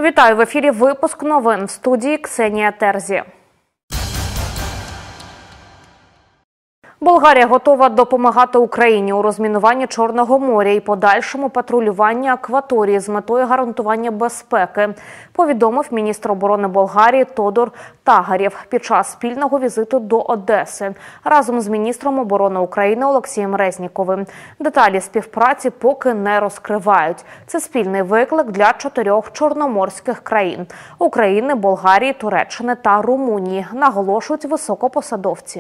Вітаю в ефірі випуск новин в студії Ксенія Терзі. Болгарія готова допомагати Україні у розмінуванні Чорного моря і подальшому патрулюванні акваторії з метою гарантування безпеки, повідомив міністр оборони Болгарії Тодор Тагарєв під час спільного візиту до Одеси разом з міністром оборони України Олексієм Резніковим. Деталі співпраці поки не розкривають. Це спільний виклик для 4 чорноморських країн – України, Болгарії, Туреччини та Румунії, наголошують високопосадовці.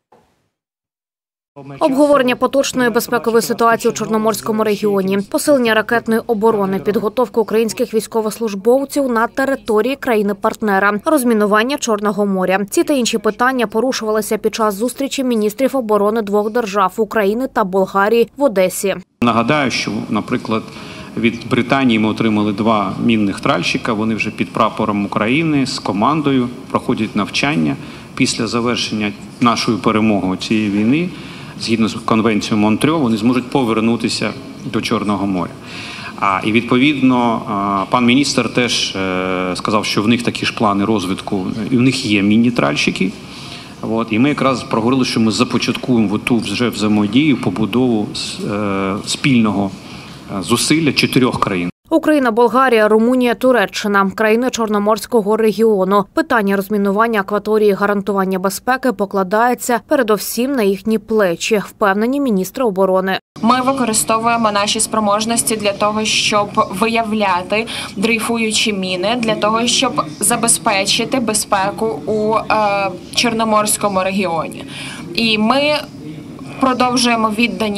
Обговорення поточної безпекової ситуації у Чорноморському регіоні, посилення ракетної оборони, підготовка українських військовослужбовців на території країни-партнера, розмінування Чорного моря. Ці та інші питання порушувалися під час зустрічі міністрів оборони двох держав – України та Болгарії в Одесі. Нагадаю, що, наприклад, від Британії ми отримали 2 мінних тральщика. Вони вже під прапором України з командою проходять навчання. Після завершення нашої перемоги цієї війни, згідно з конвенцією Монтрьо, вони зможуть повернутися до Чорного моря. І відповідно пан міністр теж сказав, що в них такі ж плани розвитку, і в них є міні-тральщики. І ми якраз проговорили, що ми започаткуємо ту вже взаємодію, побудову спільного зусилля 4 країн. Україна, Болгарія, Румунія, Туреччина – країни Чорноморського регіону. Питання розмінування акваторії, гарантування безпеки покладається передовсім на їхні плечі, впевнені міністри оборони. Ми використовуємо наші спроможності для того, щоб виявляти дрейфуючі міни, для того, щоб забезпечити безпеку у Чорноморському регіоні. І ми продовжуємо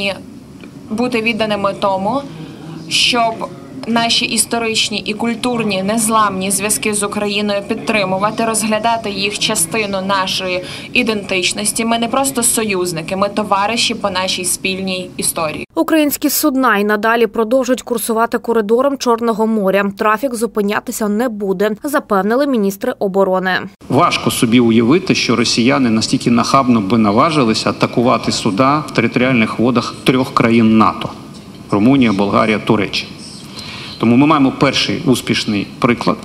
бути відданими тому, щоб наші історичні і культурні незламні зв'язки з Україною підтримувати, розглядати їх частину нашої ідентичності. Ми не просто союзники, ми товариші по нашій спільній історії. Українські судна і надалі продовжують курсувати коридором Чорного моря. Трафік зупинятися не буде, запевнили міністри оборони. Важко собі уявити, що росіяни настільки нахабно би наважилися атакувати суда в територіальних водах 3 країн НАТО – Румунія, Болгарія, Туреччина. Тому ми маємо перший успішний приклад,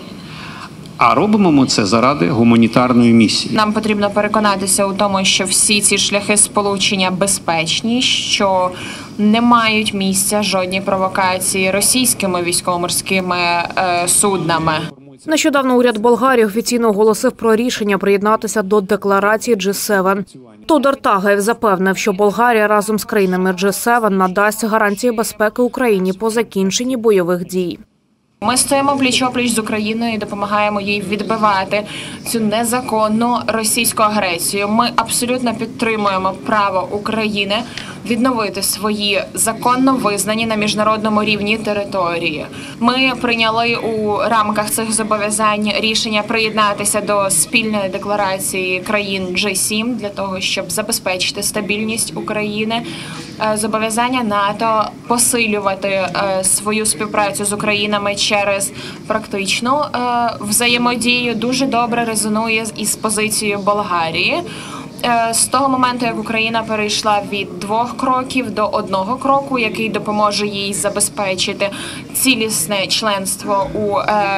а робимо ми це заради гуманітарної місії. Нам потрібно переконатися у тому, що всі ці шляхи сполучення безпечні, що не мають місця жодні провокації російськими військово-морськими суднами. Нещодавно уряд Болгарії офіційно оголосив про рішення приєднатися до декларації G7. Тодор Тагаєв запевнив, що Болгарія разом з країнами G7 надасть гарантії безпеки Україні по закінченні бойових дій. Ми стоїмо пліч-опліч з Україною і допомагаємо їй відбивати цю незаконну російську агресію. Ми абсолютно підтримуємо право України відновити свої законно визнані на міжнародному рівні території. Ми прийняли у рамках цих зобов'язань рішення приєднатися до спільної декларації країн G7 для того, щоб забезпечити стабільність України. Зобов'язання НАТО посилювати свою співпрацю з Українами через практичну взаємодію дуже добре резонує із позицією Болгарії. З того моменту, як Україна перейшла від 2 кроків до 1 кроку, який допоможе їй забезпечити цілісне членство у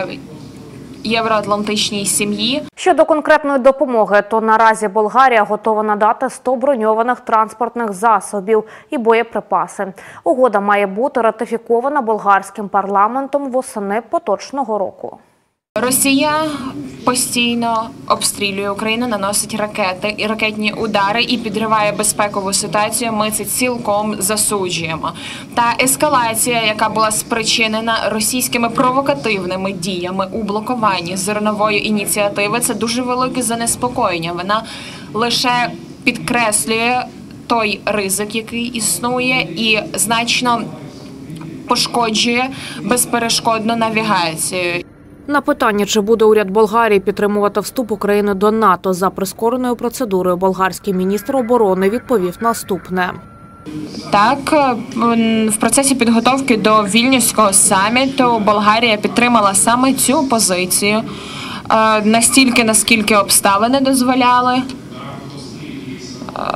євроатлантичній сім'ї. Щодо конкретної допомоги, то наразі Болгарія готова надати 100 броньованих транспортних засобів і боєприпаси. Угода має бути ратифікована болгарським парламентом восени поточного року. Росія постійно обстрілює Україну, наносить ракети і ракетні удари і підриває безпекову ситуацію. Ми це цілком засуджуємо. Та ескалація, яка була спричинена російськими провокативними діями у блокуванні зернової ініціативи, це дуже велике занеспокоєння. Вона лише підкреслює той ризик, який існує, і значно пошкоджує безперешкодну навігацію. На питання, чи буде уряд Болгарії підтримувати вступ України до НАТО за прискореною процедурою, болгарський міністр оборони відповів наступне. Так, в процесі підготовки до Вільнюського саміту Болгарія підтримала саме цю позицію, настільки, наскільки обставини дозволяли,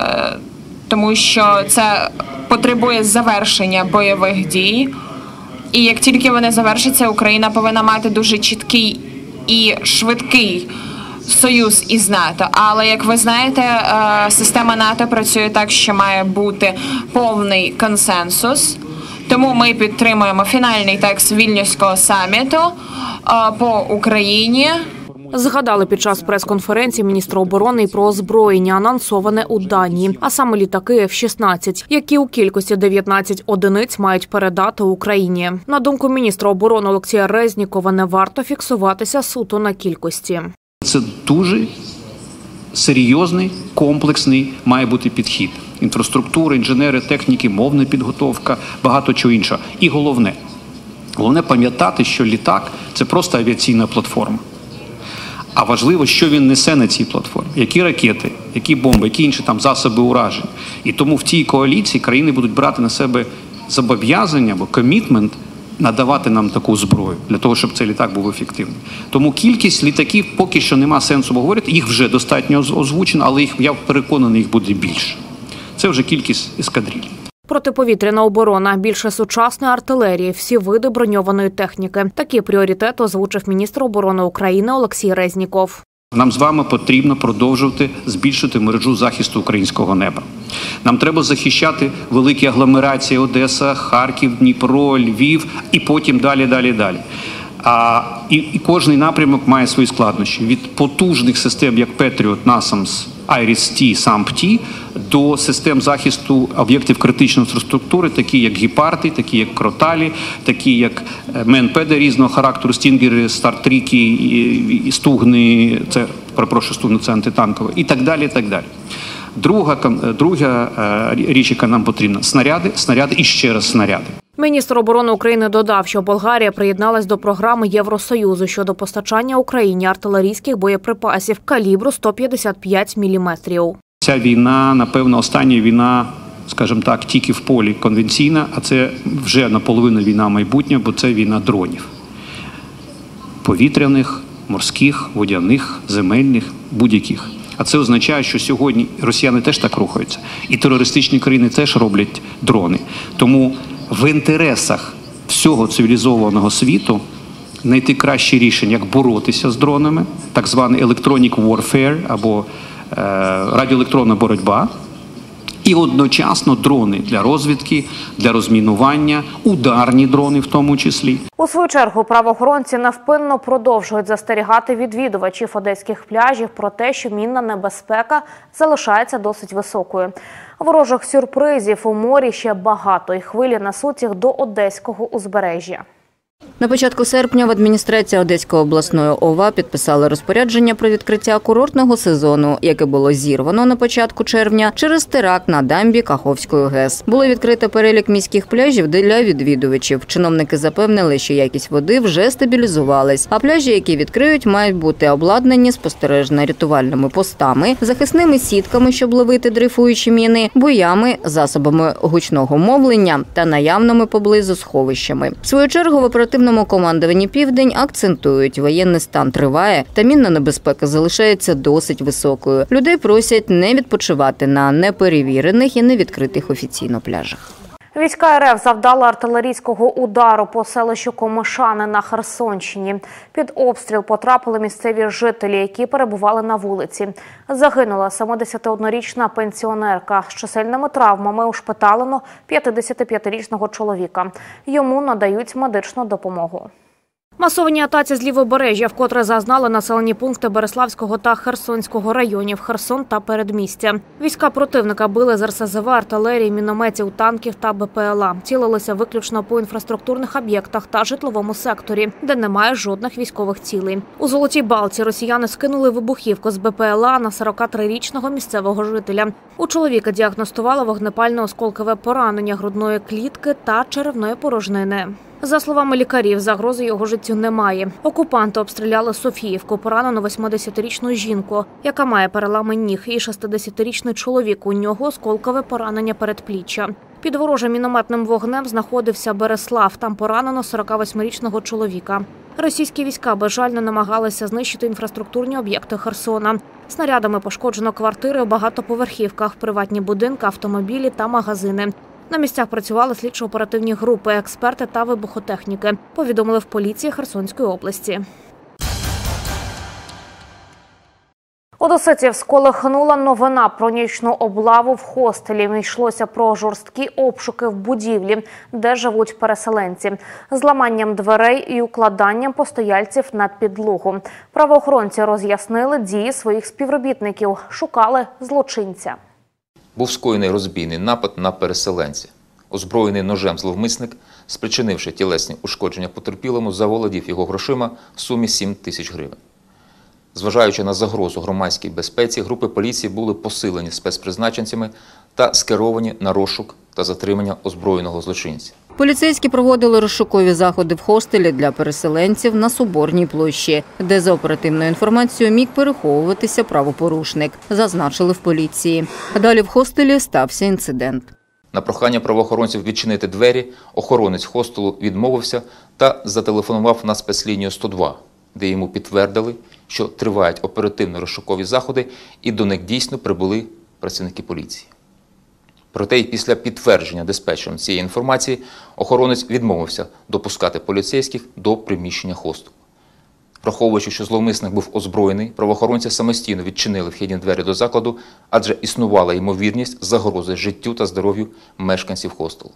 тому що це потребує завершення бойових дій. І як тільки вони завершаться, Україна повинна мати дуже чіткий і швидкий союз із НАТО. Але, як ви знаєте, система НАТО працює так, що має бути повний консенсус. Тому ми підтримуємо фінальний текст Вільнюського саміту по Україні. Згадали під час прес-конференції міністра оборони і про озброєння, анонсоване у Данії, а саме літаки F-16, які у кількості 19 одиниць мають передати Україні. На думку міністра оборони Олексія Резнікова, не варто фіксуватися суто на кількості. Це дуже серйозний, комплексний має бути підхід. Інфраструктура, інженери, техніки, мовна підготовка, багато чого іншого. І головне пам'ятати, що літак – це просто авіаційна платформа. А важливо, що він несе на цій платформі. Які ракети, які бомби, які інші там засоби уражень. І тому в цій коаліції країни будуть брати на себе зобов'язання або комітмент надавати нам таку зброю, для того, щоб цей літак був ефективним. Тому кількість літаків поки що нема сенсу говорити, їх вже достатньо озвучено, але я переконаний, їх буде більше. Це вже кількість ескадриль. Протиповітряна оборона, більше сучасної артилерії, всі види броньованої техніки. Такі пріоритети озвучив міністр оборони України Олексій Резніков. Нам з вами потрібно продовжувати збільшити мережу захисту українського неба. Нам треба захищати великі агломерації Одеса, Харків, Дніпро, Львів і потім далі. І кожний напрямок має свої складнощі. Від потужних систем, як Patriot, NASAMS, IRIS-T, SAMP-T, до систем захисту об'єктів критичної інфраструктури, такі як гепарди, такі як кроталі, такі як МНПД різного характеру, стінгери, стартріки, і стугни, стугни це антитанкове, і так далі, і так далі. Друга річ, яка нам потрібна – снаряди і ще раз снаряди. Міністр оборони України додав, що Болгарія приєдналась до програми Євросоюзу щодо постачання Україні артилерійських боєприпасів калібру 155 мм. Ця війна, напевно, остання війна, скажімо так, тільки в полі конвенційна, а це вже наполовину війна майбутнього, бо це війна дронів. Повітряних, морських, водяних, земельних, будь-яких. А це означає, що сьогодні росіяни теж так рухаються. І терористичні країни теж роблять дрони. Тому в інтересах всього цивілізованого світу знайти кращі рішення, як боротися з дронами, так званий electronic warfare або радіоелектронна боротьба, і одночасно дрони для розвідки, для розмінування, ударні дрони в тому числі. У свою чергу правоохоронці невпинно продовжують застерігати відвідувачів одеських пляжів про те, що мінна небезпека залишається досить високою. Ворожих сюрпризів у морі ще багато, і хвилі несуть їх до одеського узбережжя. На початку серпня в адміністрації Одеської обласної ОВА підписали розпорядження про відкриття курортного сезону, яке було зірвано на початку червня через теракт на дамбі Каховської ГЕС. Було відкрито перелік міських пляжів для відвідувачів. Чиновники запевнили, що якість води вже стабілізувалась, а пляжі, які відкриють, мають бути обладнані спостережно-рятувальними постами, захисними сітками, щоб ловити дрейфуючі міни, буями, засобами гучного мовлення та наявними поблизу сховищами. В свою чергу в оперативному командуванні «Південь» акцентують, воєнний стан триває, та мінна небезпека залишається досить високою. Людей просять не відпочивати на неперевірених і невідкритих офіційно пляжах. Війська РФ завдали артилерійського удару по селищу Комишани на Херсонщині. Під обстріл потрапили місцеві жителі, які перебували на вулиці. Загинула 71-річна пенсіонерка. З чисельними травмами ушпиталено 55-річного чоловіка. Йому надають медичну допомогу. Масовані атаці з лівобережжя вкотре зазнали населені пункти Береславського та Херсонського районів, Херсон та передмістя. Війська противника били з РСЗВ, артилерії, мінометів, танків та БПЛА. Цілилися виключно по інфраструктурних об'єктах та житловому секторі, де немає жодних військових цілей. У Золотій Балці росіяни скинули вибухівку з БПЛА на 43-річного місцевого жителя. У чоловіка діагностували вогнепальне осколкове поранення грудної клітки та черевної порожнини. За словами лікарів, загрози його життю немає. Окупанти обстріляли Софіївку, поранену 80-річну жінку, яка має перелами ніг, і 60-річний чоловік, у нього осколкове поранення передпліччя. Під ворожим мінометним вогнем знаходився Береслав, там поранено 48-річного чоловіка. Російські війська безжально намагалися знищити інфраструктурні об'єкти Херсона. Снарядами пошкоджено квартири у багатоповерхівках, приватні будинки, автомобілі та магазини. На місцях працювали слідчо-оперативні групи, експерти та вибухотехніки, повідомили в поліції Херсонської області. Одеситів сколихнула новина про нічну облаву в хостелі. Йшлося про жорсткі обшуки в будівлі, де живуть переселенці, зламанням дверей і укладанням постояльців на підлогу. Правоохоронці роз'яснили дії своїх співробітників, шукали злочинця. Був скоєний розбійний напад на переселенця. Озброєний ножем зловмисник, спричинивши тілесні ушкодження потерпілому, заволодів його грошима в сумі 7 тисяч гривень. Зважаючи на загрозу громадській безпеці, групи поліції були посилені спецпризначенцями та скеровані на розшук та затримання озброєного злочинця. Поліцейські проводили розшукові заходи в хостелі для переселенців на Соборній площі, де за оперативною інформацією міг переховуватися правопорушник, зазначили в поліції. Далі в хостелі стався інцидент. На прохання правоохоронців відчинити двері, охоронець хостелу відмовився та зателефонував на спецлінію 102, де йому підтвердили, що тривають оперативно-розшукові заходи і до них дійсно прибули працівники поліції. Проте і після підтвердження диспетчером цієї інформації охоронець відмовився допускати поліцейських до приміщення хостелу. Враховуючи, що зловмисник був озброєний, правоохоронці самостійно відчинили вхідні двері до закладу, адже існувала ймовірність загрози життю та здоров'ю мешканців хостелу.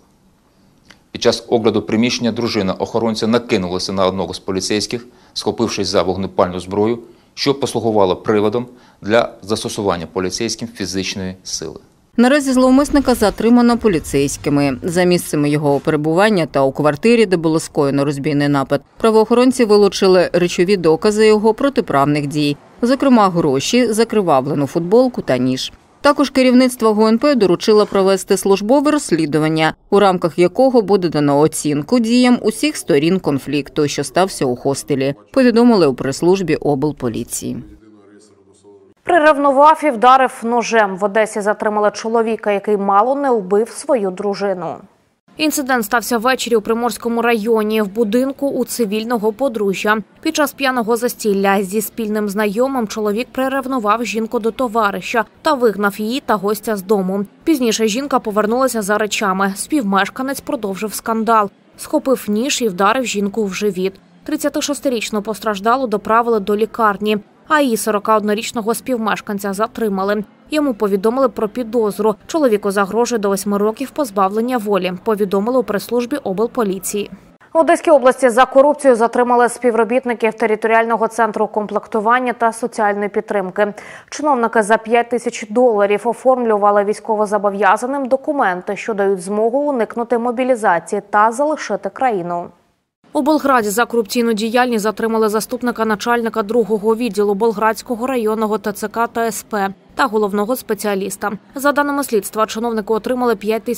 Під час огляду приміщення дружина охоронця накинулася на одного з поліцейських, схопившись за вогнепальну зброю, що послугувало приводом для застосування поліцейським фізичної сили. Наразі зловмисника затримано поліцейськими. За місцями його перебування та у квартирі, де було скоєно розбійний напад, правоохоронці вилучили речові докази його протиправних дій, зокрема гроші, закривавлену футболку та ніж. Також керівництво ГУНП доручило провести службове розслідування, у рамках якого буде дано оцінку діям усіх сторін конфлікту, що стався у хостелі, повідомили у прес-службі облполіції. Приревнував і вдарив ножем. В Одесі затримали чоловіка, який мало не вбив свою дружину. Інцидент стався ввечері у Приморському районі, в будинку у цивільного подружжя. Під час п'яного застілля зі спільним знайомим чоловік приревнував жінку до товариша та вигнав її та гостя з дому. Пізніше жінка повернулася за речами. Співмешканець продовжив скандал. Схопив ніж і вдарив жінку в живіт. 36-річну постраждалу доправили до лікарні, а її 41-річного співмешканця затримали. Йому повідомили про підозру. Чоловіку загрожує до 8 років позбавлення волі, повідомили у прес-службі облполіції. В Одеській області за корупцію затримали співробітників територіального центру комплектування та соціальної підтримки. Чиновники за $5000 оформлювали військовозобов'язаним документи, що дають змогу уникнути мобілізації та залишити країну. У Болграді за корупційну діяльність затримали заступника начальника 2-го відділу Болградського районного ТЦК та СП та головного спеціаліста. За даними слідства, чиновники отримали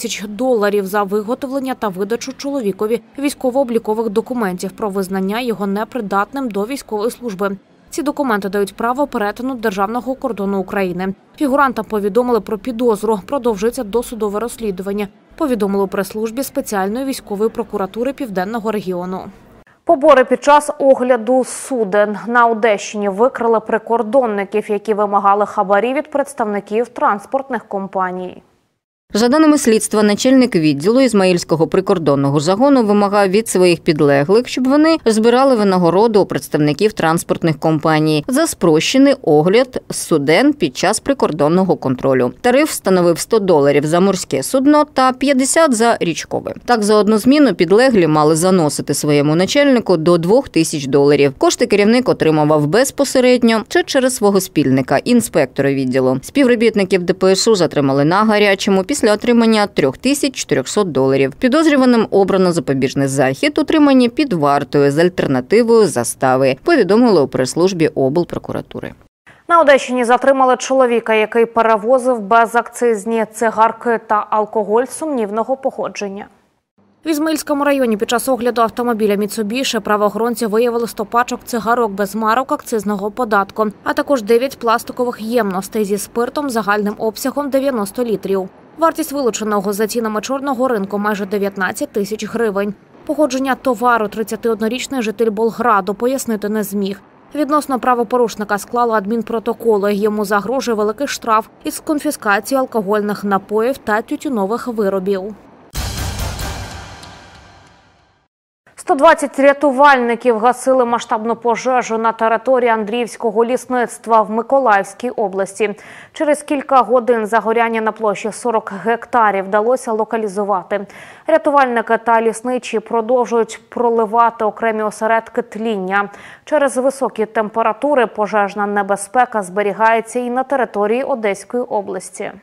$5000 за виготовлення та видачу чоловікові військово-облікових документів про визнання його непридатним до військової служби. Ці документи дають право перетину державного кордону України. Фігурантам повідомили про підозру, продовжується досудове розслідування, повідомили у прес-службі спеціальної військової прокуратури Південного регіону. Побори під час огляду суден. На Одещині викрили прикордонників, які вимагали хабарі від представників транспортних компаній. За даними слідства, начальник відділу Ізмаїльського прикордонного загону вимагав від своїх підлеглих, щоб вони збирали винагороду у представників транспортних компаній за спрощений огляд суден під час прикордонного контролю. Тариф становив $100 за морське судно та $50 за річкове. Так, за одну зміну підлеглі мали заносити своєму начальнику до $2000. Кошти керівник отримував безпосередньо чи через свого спільника, інспектора відділу. Співробітників ДПСУ затримали на гарячому після отримання $3400. Підозрюваним обрано запобіжний захід, утримані під вартою з альтернативою застави, повідомили у прес-службі облпрокуратури. На Одещині затримали чоловіка, який перевозив безакцизні цигарки та алкоголь сумнівного походження. В Ізмаїльському районі під час огляду автомобіля Mitsubishi правоохоронці виявили 100 пачок цигарок без марок акцизного податку, а також 9 пластикових ємностей зі спиртом загальним обсягом 90 літрів. Вартість вилученого за цінами чорного ринку – майже 19 тисяч гривень. Походження товару 31-річний житель Болграду пояснити не зміг. Відносно правопорушника склали адмінпротоколи. Йому загрожує великий штраф із конфіскацією алкогольних напоїв та тютюнових виробів. 120 рятувальників гасили масштабну пожежу на території Андріївського лісництва в Миколаївській області. Через кілька годин загоряння на площі 40 гектарів вдалося локалізувати. Рятувальники та лісничі продовжують проливати окремі осередки тління. Через високі температури пожежна небезпека зберігається і на території Одеської області.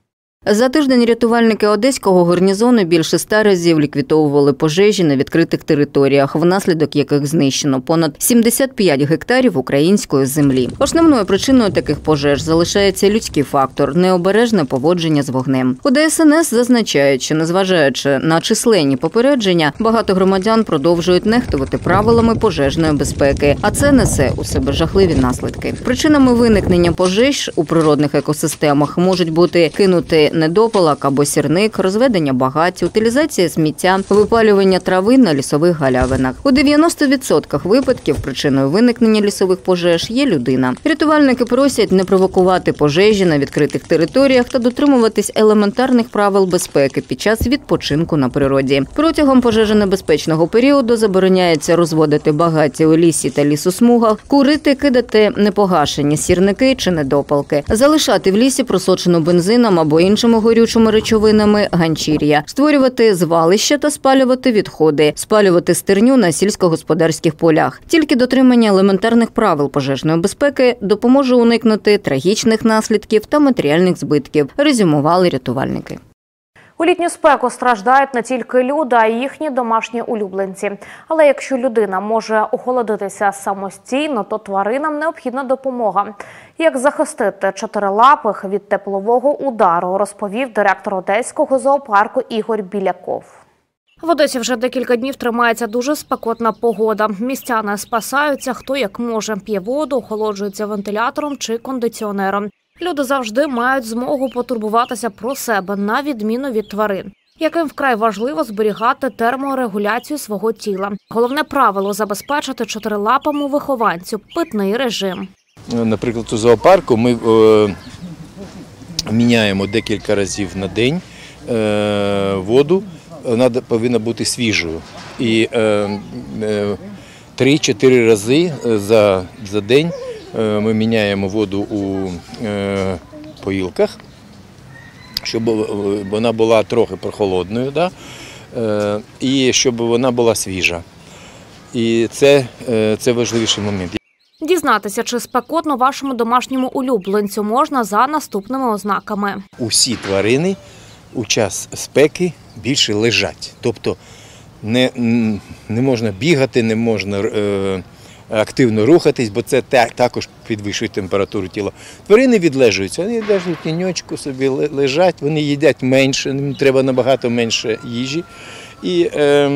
За тиждень рятувальники Одеського гарнізону більше 100 разів ліквідовували пожежі на відкритих територіях, внаслідок яких знищено понад 75 гектарів української землі. Основною причиною таких пожеж залишається людський фактор – необережне поводження з вогнем. У ДСНС зазначають, що незважаючи на численні попередження, багато громадян продовжують нехтувати правилами пожежної безпеки, а це несе у себе жахливі наслідки. Причинами виникнення пожеж у природних екосистемах можуть бути кинути недопалок або сірник, розведення багать, утилізація сміття, випалювання трави на лісових галявинах. У 90% випадків причиною виникнення лісових пожеж є людина. Рятувальники просять не провокувати пожежі на відкритих територіях та дотримуватись елементарних правил безпеки під час відпочинку на природі. Протягом пожежонебезпечного періоду забороняється розводити багаття у лісі та лісосмугах, курити, кидати непогашені сірники чи недопалки, залишати в лісі просочену бензином або іншими горючими речовинами ганчір'я, створювати звалища та спалювати відходи, спалювати стерню на сільськогосподарських полях. Тільки дотримання елементарних правил пожежної безпеки допоможе уникнути трагічних наслідків та матеріальних збитків, резюмували рятувальники. У літню спеку страждають не тільки люди, а й їхні домашні улюбленці. Але якщо людина може охолодитися самостійно, то тваринам необхідна допомога. Як захистити чотирилапих від теплового удару, розповів директор Одеського зоопарку Ігор Біляков. В Одесі вже декілька днів тримається дуже спекотна погода. Містяни спасаються хто як може. П'є воду, охолоджується вентилятором чи кондиціонером. Люди завжди мають змогу потурбуватися про себе, на відміну від тварин, яким вкрай важливо зберігати терморегуляцію свого тіла. Головне правило – забезпечити чотирилапому вихованцю питний режим. Наприклад, у зоопарку ми міняємо декілька разів на день воду, вона повинна бути свіжою. І 3-4 рази за день ми міняємо воду у поїлках, щоб вона була трохи прохолодною, да? І щоб вона була свіжа. І це важливіший момент. Дізнатися, чи спекотно вашому домашньому улюбленцю можна за наступними ознаками. Усі тварини у час спеки більше лежать. Тобто не можна бігати, не можна активно рухатись, бо це також підвищує температуру тіла. Тварини відлежуються, вони лежать в тіньочку, собі лежать, вони їдять менше, їм треба набагато менше їжі. І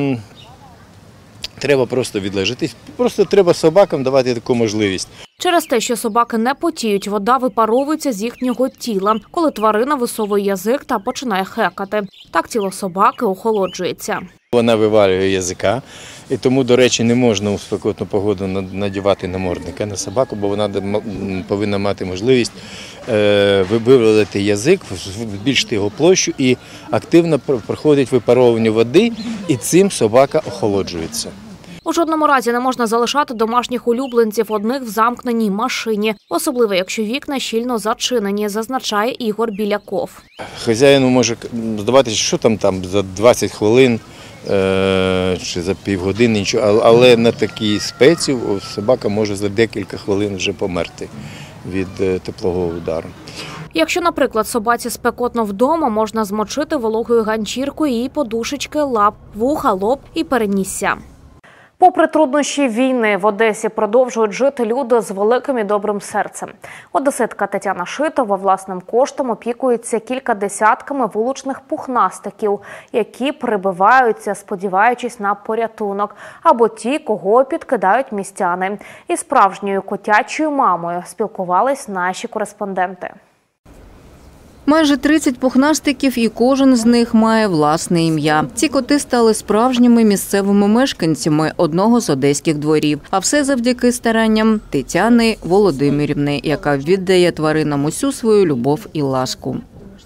треба просто відлежатись. Просто треба собакам давати таку можливість. Через те, що собаки не потіють, вода випаровується з їхнього тіла, коли тварина висовує язик та починає хекати. Так тіло собаки охолоджується. Вона вивалює язика, і тому, до речі, не можна у спекотну погоду надівати намордника на собаку, бо вона повинна мати можливість вивалити язик, збільшити його площу і активно проходить випаровування води, і цим собака охолоджується. У жодному разі не можна залишати домашніх улюбленців одних в замкненій машині, особливо якщо вікна щільно зачинені, зазначає Ігор Біляков. Хазяїну може здаватися, що там за 20 хвилин чи за півгодини, нічого, але на такій спеці собака може за декілька хвилин вже померти від теплового удару. Якщо, наприклад, собаці спекотно вдома, можна змочити вологою ганчіркою її подушечки, лап, вуха, лоб і перенісся. Попри труднощі війни, в Одесі продовжують жити люди з великим і добрим серцем. Одеситка Тетяна Шитова власним коштом опікується кількадесятками вуличних пухнастиків, які прибиваються, сподіваючись на порятунок, або ті, кого підкидають містяни. Із справжньою котячою мамою спілкувались наші кореспонденти. Майже 30 пухнастиків, і кожен з них має власне ім'я. Ці коти стали справжніми місцевими мешканцями одного з одеських дворів. А все завдяки старанням Тетяни Володимирівни, яка віддає тваринам усю свою любов і ласку.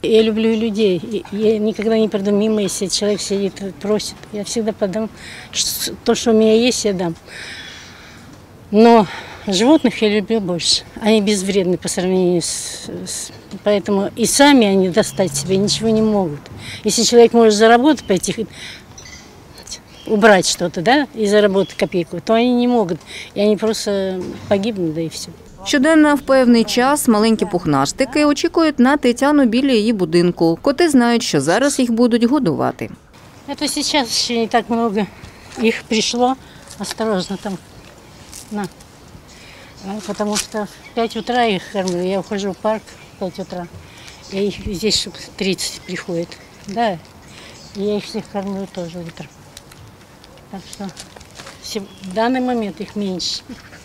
Я люблю людей. Я никогда не приду мимо, если человек сидит и просит. Я всегда подам то, что у меня есть, я дам. Но животных я люблю больше. Они безвредны по сравнению Поэтому и сами они достать себе ничего не могут. Если человек может заработать, пойти убрать что-то, да, и заработать копейку, то они не могут. И они просто погибнут, да и все. Щоденно в певний час маленькі пухнастики очікують на Тетяну біля її будинку. Коти знають, що зараз їх будуть годувати. Это сейчас еще не так много их пришло. Осторожно там. На. Потому что в 5 утра их кормлю. Я ухожу в парк в 5 утра. И их здесь штук 30 приходит. Да. И я их всех кормлю тоже утром. Так что в данный момент их меньше.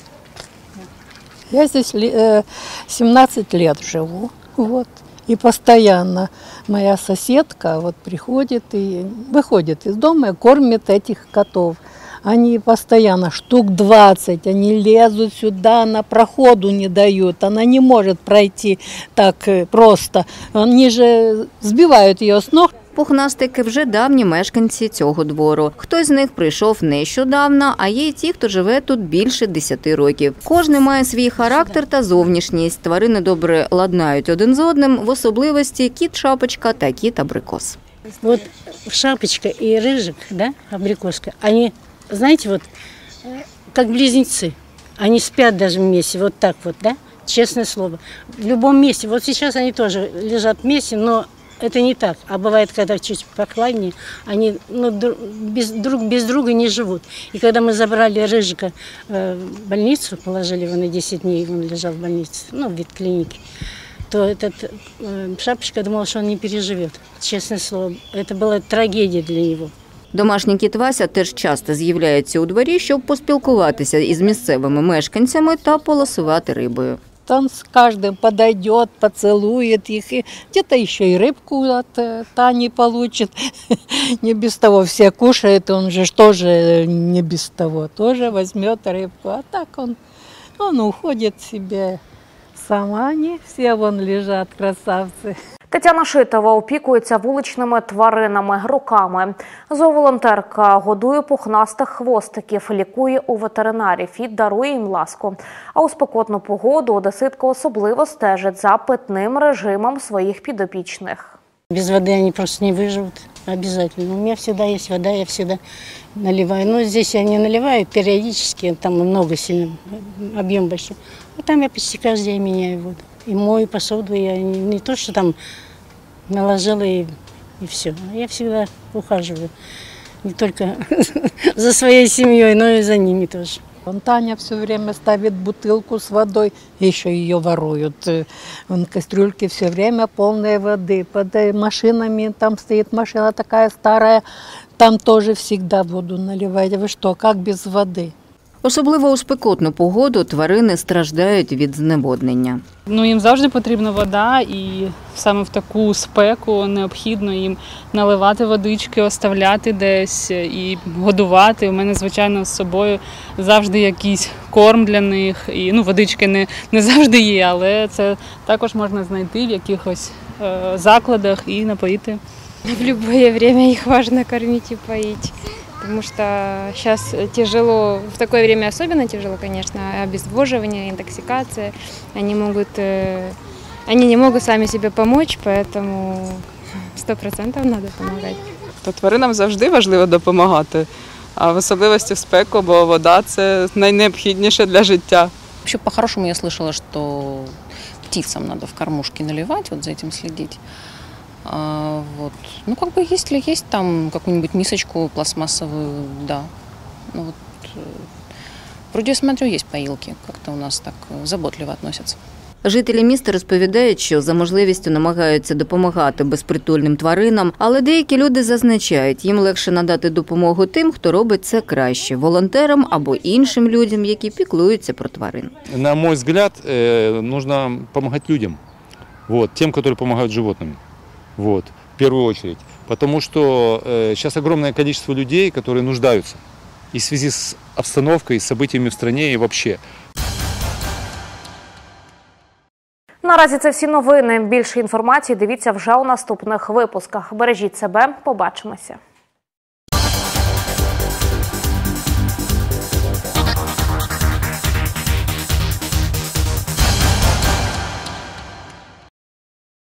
Я здесь 17 лет живу, вот, и постоянно моя соседка вот приходит и выходит из дома и кормит этих котов. Они постоянно, штук 20, они лезут сюда, на проходу не дают, она не может пройти так просто. Они же сбивают ее с ног. Пухнастики вже давні мешканці цього двору. Хтось з них прийшов нещодавно, а є й ті, хто живе тут більше 10 років. Кожен має свій характер та зовнішність. Тварини добре ладнають один з одним, в особливості кіт-шапочка та кіт-абрикос. Вот Шапочка и Рыжик, да, абрикоска, они, знаете, вот как близнецы. Они спят даже вместе, вот так вот, да, честное слово. В любом месте. Вот сейчас они тоже лежат вместе, но это не так. А бывает, когда чуть прохладнее, они друг без друга не живут. И когда мы забрали Рыжика в больницу, положили его на 10 дней, он лежал в больнице, в ветклинике, то этот Шапочка думал, что он не переживет. Честное слово, это была трагедия для него. Домашній кіт Вася теж часто з'являється у дворі, щоб поспілкуватися із місцевими мешканцями та поласувати рибою. Он с каждым подойдет, поцелует их, и где-то еще и рыбку от Тани получит. Не без того все кушают, он же тоже не без того, тоже возьмет рыбку. А так он уходит себе сам, а они все вон лежат, красавцы. Тетяна Шитова опікується вуличними тваринами роками. Зооволонтерка годує пухнастих хвостиків, лікує у ветеринарів і дарує їм ласку. А у спекотну погоду одеситка особливо стежить за питним режимом своїх підопічних. Без воды они просто не выживут, обязательно. У меня всегда есть вода, я всегда наливаю. Но здесь я не наливаю периодически, там много сильно, объем большой. А там я почти каждый день меняю воду. И мою посуду, я не то, что там наложила и все. Я всегда ухаживаю. Не только за своей семьей, но и за ними тоже. Таня все время ставит бутылку с водой, еще ее воруют. Вон кастрюльки все время полные воды. Под машинами, там стоит машина такая старая, там тоже всегда воду наливают. Вы что, как без воды? Особливо у спекотну погоду тварини страждають від зневоднення. Їм завжди потрібна вода, і саме в таку спеку необхідно їм наливати водички, оставляти десь і годувати. У мене, звичайно, з собою завжди якийсь корм для них. І водички не завжди є, але це також можна знайти в якихось закладах і напоїти. В любое время их важно кормить и поить. Потому что сейчас тяжело, в такое время особенно тяжело, конечно, обезвоживание, интоксикация. Они не могут сами себе помочь, поэтому 100% надо помогать. Тваринам завжди важливо допомагати, а в особливості в спеку, бо вода – це найнеобхідніше для життя. Вообще, по-хорошему, я слышала, что птицам надо в кормушки наливать, вот за этим следить. Если есть там какую-нибудь мисочку пластмассовую, да. Вроде я смотрю, есть поилки, как-то у нас так заботливо относятся. Жителі міста розповідають, що за можливістю намагаються допомагати безпритульним тваринам, але деякі люди зазначають, їм легше надати допомогу тим, хто робить це краще – волонтерам або іншим людям, які піклуються про тварин. На мой взгляд, нужно помогать людям, тем, которые помогают животным. В первую очередь. Потому что сейчас огромное количество людей, которые нуждаются. И в связи с обстановкой, с событиями в стране и вообще. Наразі це всі новини. Більше інформації дивіться вже у наступних випусках. Бережіть себе, побачимося.